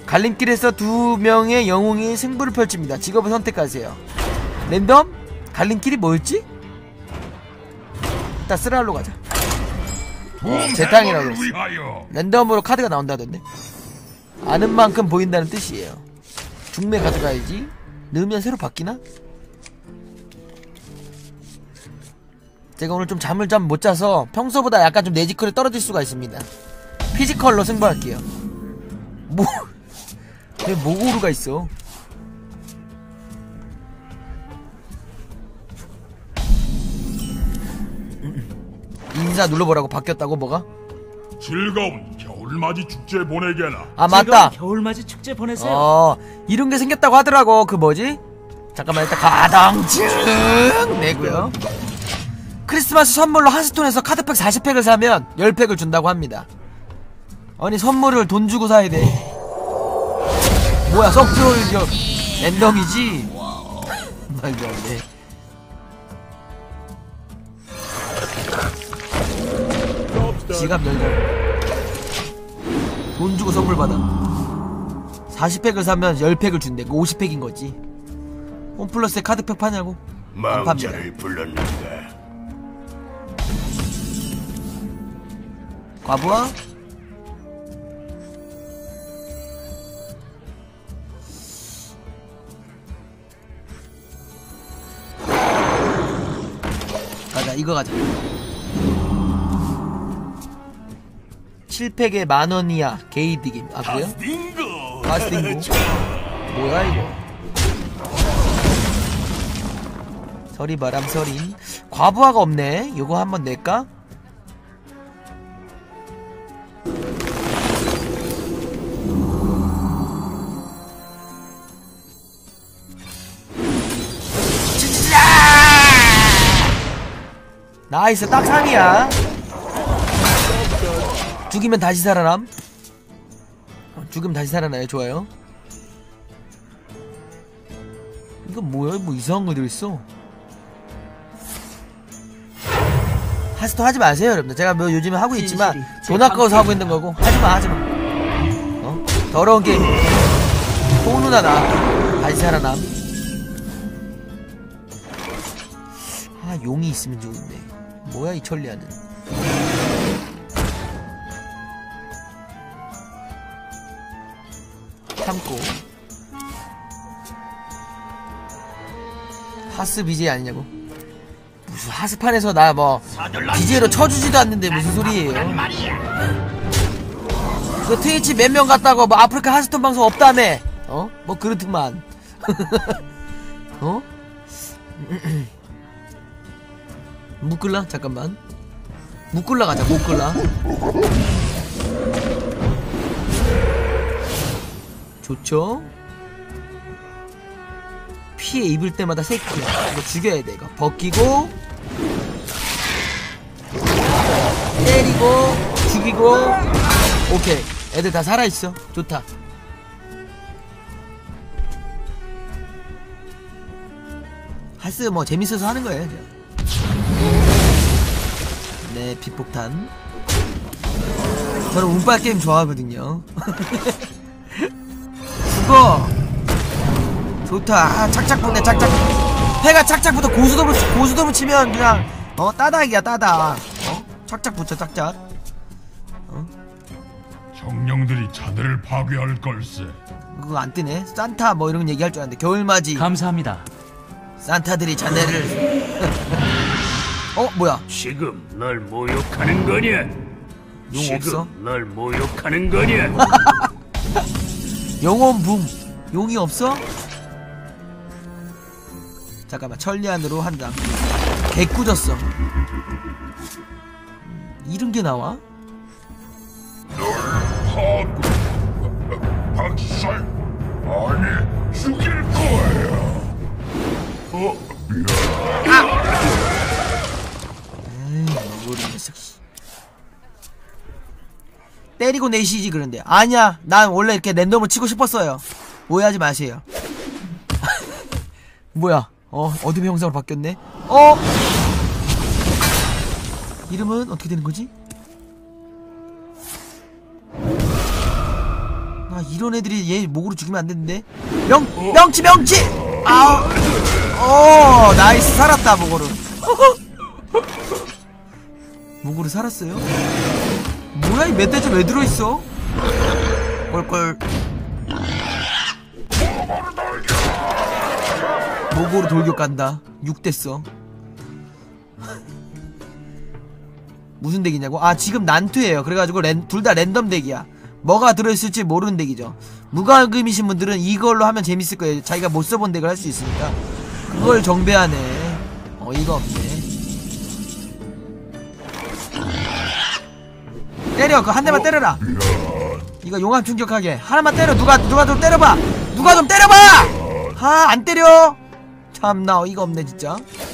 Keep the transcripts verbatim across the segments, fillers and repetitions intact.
갈림길에서 두 명의 영웅이 승부를 펼칩니다. 직업을 선택하세요. 랜덤? 갈림길이 뭐였지? 일단 쓰랄로 가자. 재탕이라고 그랬어. 랜덤으로 카드가 나온다던데. 아는 만큼 보인다는 뜻이에요. 중매 가져가야지. 넣으면 새로 바뀌나? 제가 오늘 좀 잠을 좀 못 자서 평소보다 약간 좀 내지컬이 떨어질 수가 있습니다. 피지컬로 승부할게요. 뭐 왜 모고루가 있어? 인사 눌러보라고. 바뀌었다고 뭐가? 즐거운 겨울맞이 축제 보내게나. 아 맞다. 겨울맞이 축제 보내세요. 어 이런게 생겼다고 하더라고. 그 뭐지? 잠깐만 일단 가당증 내고요. 크리스마스 선물로 한스톤에서 카드팩 사십 팩을 사면 십 팩을 준다고 합니다. 아니 선물을 돈 주고 사야 돼. 뭐야 서프로이저 랜덤이지? 말도 안 돼. 지갑 열려. 돈 주고 선물 받아. 사십 팩을 사면 십 팩을 준대. 그 오십 팩인 거지. 홈플러스에 카드팩 파냐고? 안 팝니다. 불렀는데. 과부하? 가자 이거 가자. 칠 팩에 만원이야. 게이드김. 아 그래요? 가스팅고. 뭐야 이거. 서리바람 서린. 과부하가 없네. 이거 한번 낼까? 나이스 딱 삼이야. 죽이면 다시 살아남. 죽이면 다시 살아나요. 좋아요. 이거 뭐야? 뭐 이상한 거 들어있어. 하스토 하지 마세요 여러분들. 제가 뭐 요즘에 하고 있지만 돈 아까워서 하고 있는 거고. 하지마 하지마. 어? 더러운 게임. 똥누나 나 다시 살아남. 아 용이 있으면 좋은데. 뭐야 이 천리아는. 참고. 하스 비제이 아니냐고. 무슨 하스판에서 나 뭐 비제이로 쳐주지도 않는데 무슨 소리예요. 그 트위치 몇 명 갔다고 뭐 아프리카 하스톤 방송 없다며. 어? 뭐 그렇더만. 어? 묶을라? 잠깐만. 묶을라 가자. 묶을라. 좋죠? 피해 입을 때마다 세키. 이거 죽여야 돼. 이거 벗기고 때리고 죽이고. 오케이. 애들 다 살아있어. 좋다. 하스 뭐 재밌어서 하는 거예요. 제가. 네, 빛폭탄. 저는 운빨 게임 좋아하거든요. 수고. 좋다. 아, 착착 붙네. 착착. 패가 착착 붙어. 고수도로 고수도로 치면 그냥 어 따닥이야 따닥. 어 착착 붙여 착착. 어? 정령들이 자네를 파괴할 걸세. 그거 안 뜨네. 산타 뭐 이런 얘기할 줄 알았는데 겨울맞이. 감사합니다. 산타들이 자네를. 어 뭐야? 지금 널 모욕하는 거냐? 용 없어? 널 모욕하는 거냐? 영혼 붐. 용이 없어? 잠깐만 천리안으로 한다. 개꾸졌어. 이런 게 나와? 널 파... 박살? 아니 죽일 거예요. 어? 에이 모르는 녀석. 때리고 내시지 그런데. 아니야 난 원래 이렇게 랜덤을 치고 싶었어요. 오해하지 마세요. 뭐야 어 어둠의 형상으로 바뀌었네. 어? 이름은 어떻게 되는 거지? 아 이런 애들이 얘 목으로 죽이면 안 되는데. 명 명치 명치. 아우. 오 나이스 살았다 목으로. 목으로 살았어요? 뭐야 이 멧돼지 왜 들어있어? 꼴꼴. 목으로 돌격 간다. 육 됐어. 무슨 덱이냐고? 아 지금 난투예요. 그래가지고 둘 다 랜덤 덱이야. 뭐가 들어있을지 모르는 덱이죠. 무과금이신 분들은 이걸로 하면 재밌을 거예요. 자기가 못 써본 덱을 할 수 있으니까. 그걸 정배하네. 어이가 없네. 때려. 그거 한 대만 때려라. 이거 용암 충격하게 하나만 때려. 누가 누가 좀 때려봐. 누가 좀 때려봐. 아 안 때려. 참나 어이가 없네 진짜.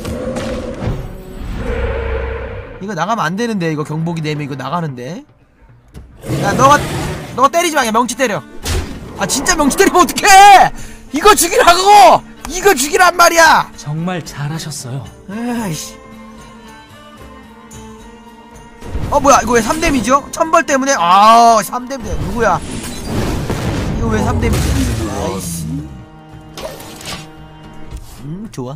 이거 나가면 안 되는데. 이거 경보기 내면 이거 나가는데. 야 너가 너가 때리지 마. 그냥 명치 때려. 아 진짜 명치 때리면 어떡해. 이거 죽이라고. 이거 죽이란 말이야. 정말 잘하셨어요. 에이씨. 어 뭐야 이거 왜 삼 데미지요? 천벌 때문에. 아 삼 데미지 누구야? 이거 왜 삼 데미지? 아이씨. 음 좋아.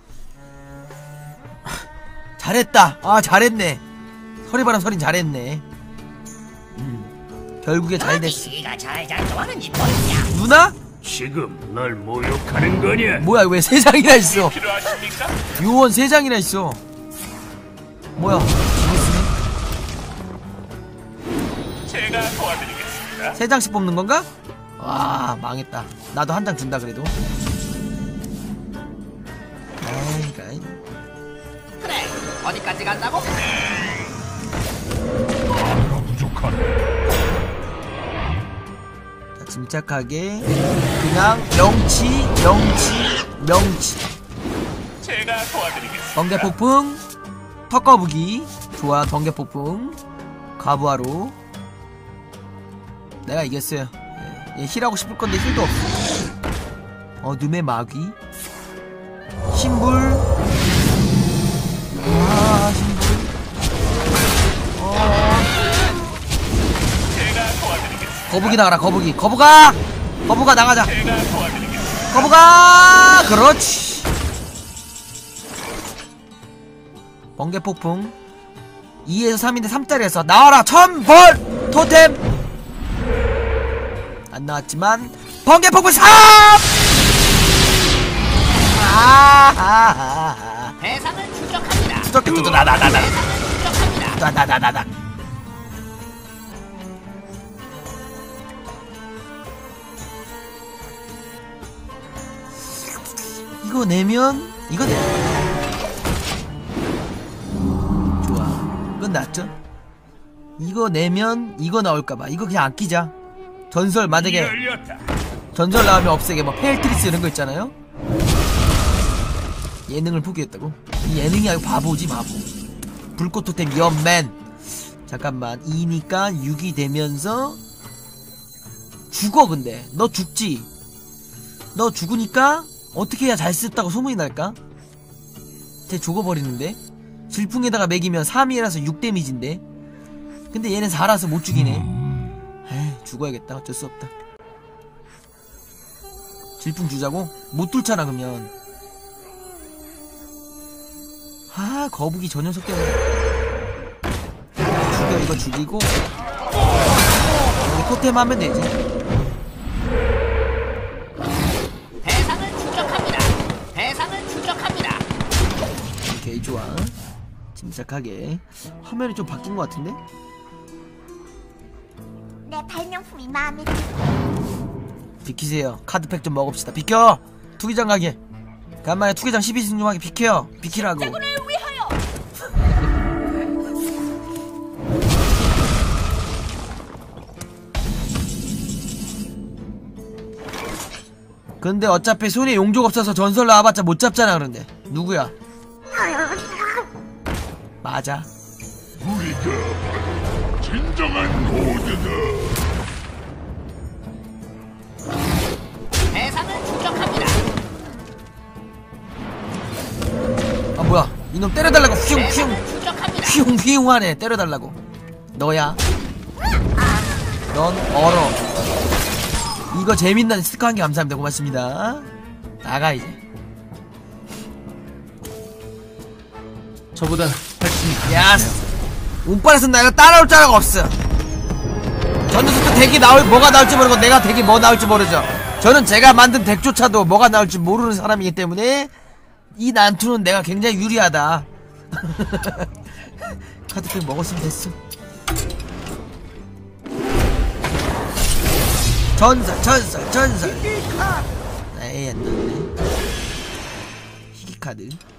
잘했다. 아 잘했네. 서리바람 서린 잘했네. 음 결국에 잘 됐어. 누나? 지금 널 모욕하는 거냐? 뭐야 왜 세 장이나 있어? 필요하십니까? 요원 세 장이나 있어. 뭐야? 제가 도와드리겠습니다. 세 장씩 뽑는 건가? 와 망했다. 나도 한 장 준다 그래도. 아이 가이. 그래 어디까지 간다고? 하나가 부족하네. 자, 침착하게 그냥 명치 명치 명치. 제가 도와드리겠습니다. 번개폭풍 턱거북이. 좋아 번개폭풍 가부하로. 내가 이겼어요. 예, 얘 힐하고 싶을건데 힐도 없어. 어둠의 마귀 신불. 아 신불. 어 제가 도와드리겠습니다. 거북이 나가라. 거북이 거북아 거북아 나가자. 제가 도와드리겠습니다. 거북아 그렇지. 번개폭풍 이에서 삼인데 삼짜리에서 나와라. 천벌 토템 안 나왔지만 번개폭풍 삼. 아하하하. 대상을 추적합니다. 추적해 추적 나나나나 추적합니다. 나나나나나. 이거 내면 이거 내. 좋아 끝났죠? 이거 내면 이거 나올까봐 이거 그냥 아끼자. 전설 만약에 열렸다. 전설 나오면 없애게 뭐 페일트리스 이런 거 있잖아요. 예능을 포기했다고? 이 예능이 아니고 바보지 바보. 불꽃 토템 연맨. 잠깐만 이니까 육이 되면서 죽어. 근데 너 죽지. 너 죽으니까 어떻게 해야 잘 썼다고 소문이 날까? 쟤 죽어버리는데. 질풍에다가 매기면 삼이라서 육 데미지인데. 근데 얘는 사라서 못 죽이네. 에이 죽어야겠다. 어쩔 수 없다. 질풍 주자고? 못 뚫잖아 그러면. 아 거북이 저 녀석 때문에. 죽여. 이거 죽이고 여기 토템 하면 되지. 대상을 추적합니다. 대상을 추적합니다. 오케이 좋아. 침착하게. 화면이 좀 바뀐 것 같은데? 내 발명품이 마음에 들어. 비키세요. 카드팩 좀 먹읍시다. 비켜! 투기장 가게. 간만에 투기장 십이 승 좀 하게. 비켜요. 비키라고. 대군을 위하여. 근데 어차피 손에 용족 없어서 전설 나와봤자 못 잡잖아. 그런데 누구야? 맞아. 우리가 바로 진정한 고드다. 대상을 추적합니다. 아 뭐야 이놈 때려달라고. 휘웅 휘웅 대상을 추적합니다. 휘웅 휘웅하네. 때려달라고. 너야. 넌 얼어. 이거 재밌는 스티커 한 개 감사합니다. 고맙습니다. 나가 이제. 저보다 훨씬 야스. 운빨에서 내가 따라올 자가 없어. 전투부터 덱이 나올 뭐가 나올지 모르고 내가 덱이 뭐 나올지 모르죠. 저는 제가 만든 덱조차도 뭐가 나올지 모르는 사람이기 때문에 이 난투는 내가 굉장히 유리하다. 카드팩 먹었으면 됐어. 전설 전설 전설. 에이 안 나오네. 희귀카드.